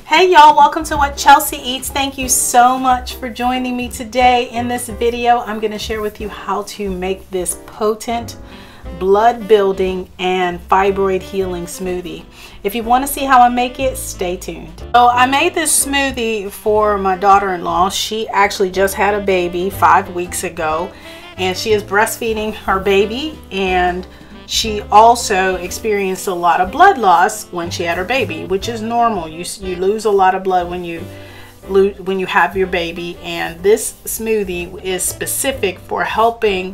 Hey y'all, welcome to What Chelsea Eats. Thank you so much for joining me today. In this video, I'm going to share with you how to make this potent blood building and fibroid healing smoothie. If you want to see how I make it, stay tuned. So I made this smoothie for my daughter-in-law. She actually just had a baby 5 weeks ago, and she is breastfeeding her baby, and she also experienced a lot of blood loss when she had her baby, which is normal. You lose a lot of blood when you have your baby, and this smoothie is specific for helping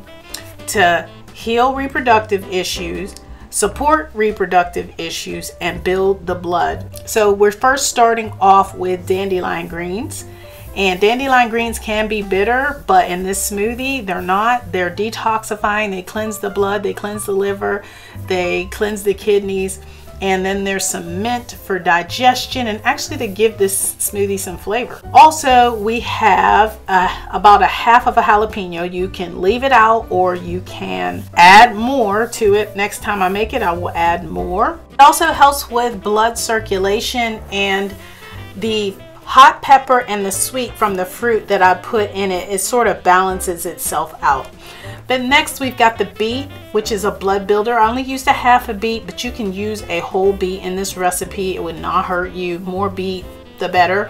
to heal reproductive issues, support reproductive issues, and build the blood. So we're first starting off with dandelion greens. And dandelion greens can be bitter, but in this smoothie, they're not. They're detoxifying. They cleanse the blood, they cleanse the liver, they cleanse the kidneys. And then there's some mint for digestion and actually to give this smoothie some flavor. Also, we have about a half of a jalapeno. You can leave it out or you can add more to it. Next time I make it, I will add more. It also helps with blood circulation, and the hot pepper and the sweet from the fruit that I put in it, it sort of balances itself out. But next we've got the beet, which is a blood builder. I only used a half a beet, but you can use a whole beet in this recipe. It would not hurt you. More beet, the better.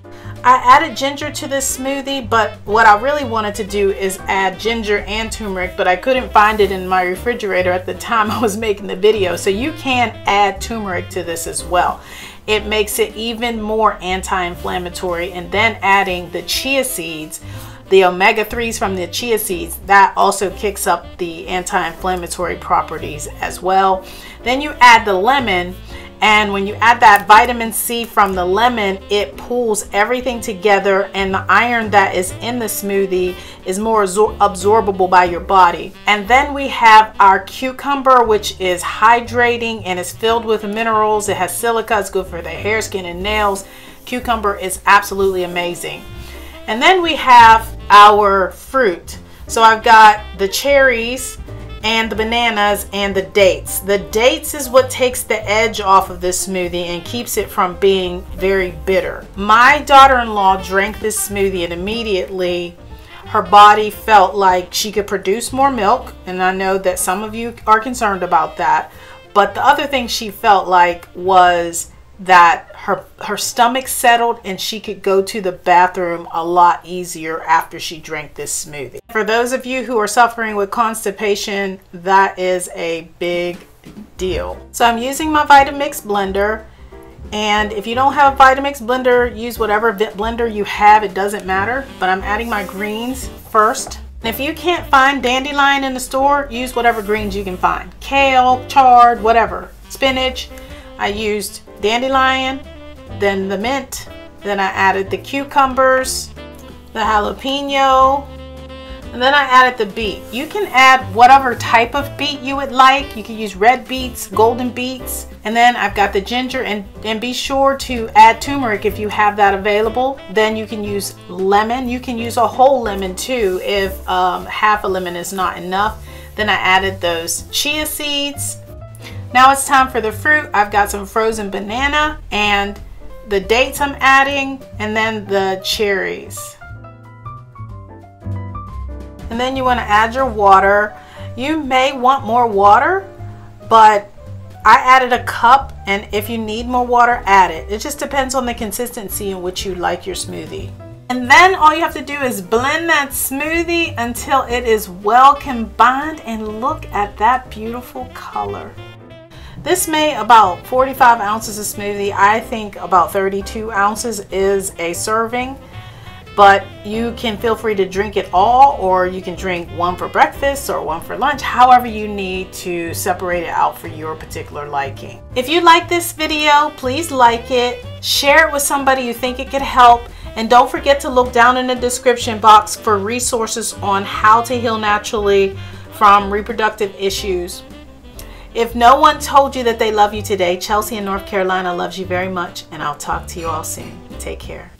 I added ginger to this smoothie, but what I really wanted to do is add ginger and turmeric, but I couldn't find it in my refrigerator at the time I was making the video. So you can add turmeric to this as well. It makes it even more anti-inflammatory. And then adding the chia seeds, the omega-3s from the chia seeds, that also kicks up the anti-inflammatory properties as well. Then you add the lemon, and when you add that vitamin C from the lemon, it pulls everything together, and the iron that is in the smoothie is more absorbable by your body. And then we have our cucumber, which is hydrating and is filled with minerals. It has silica. It's good for the hair, skin, and nails. Cucumber is absolutely amazing. And then we have our fruit. So I've got the cherries and the bananas and the dates. The dates is what takes the edge off of this smoothie and keeps it from being very bitter. My daughter-in-law drank this smoothie and immediately her body felt like she could produce more milk, and I know that some of you are concerned about that. But the other thing she felt like was that her stomach settled and she could go to the bathroom a lot easier after she drank this smoothie. For those of you who are suffering with constipation, that is a big deal. So I'm using my Vitamix blender, and if you don't have a Vitamix blender, use whatever blender you have, it doesn't matter. But I'm adding my greens first. And if you can't find dandelion in the store, use whatever greens you can find. Kale, chard, whatever. Spinach. I used dandelion, then the mint, then I added the cucumbers, the jalapeno, and then I added the beet. You can add whatever type of beet you would like. You can use red beets, golden beets, and then I've got the ginger, and be sure to add turmeric if you have that available. Then you can use lemon. You can use a whole lemon too if half a lemon is not enough. Then I added those chia seeds. Now it's time for the fruit. I've got some frozen banana and the dates I'm adding, and then the cherries. And then you want to add your water. You may want more water, but I added a cup, and if you need more water, add it. It just depends on the consistency in which you like your smoothie. And then all you have to do is blend that smoothie until it is well combined, and look at that beautiful color. This made about 45 ounces of smoothie. I think about 32 ounces is a serving, but you can feel free to drink it all, or you can drink one for breakfast or one for lunch, however you need to separate it out for your particular liking. If you like this video, please like it, share it with somebody you think it could help, and don't forget to look down in the description box for resources on how to heal naturally from reproductive issues. If no one told you that they love you today, Chelsea in North Carolina loves you very much, and I'll talk to you all soon. Take care.